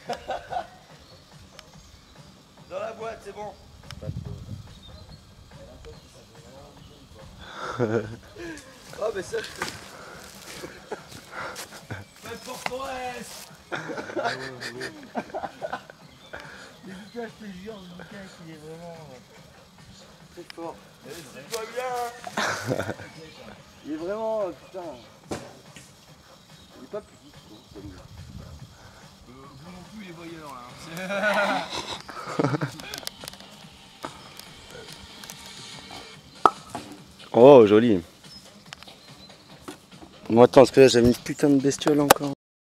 Dans la boîte, c'est bon. Oh mais ça Faites pour Forest. Mais putain, je te jure, le bouquin il est vraiment très fort. C'est pas bien. Il est vraiment, putain. Il est pas petit, je trouve, comme lui. Vous non plus les voyeurs là. Oh, joli. Bon, attends, parce que là, j'avais une putain de bestiole encore.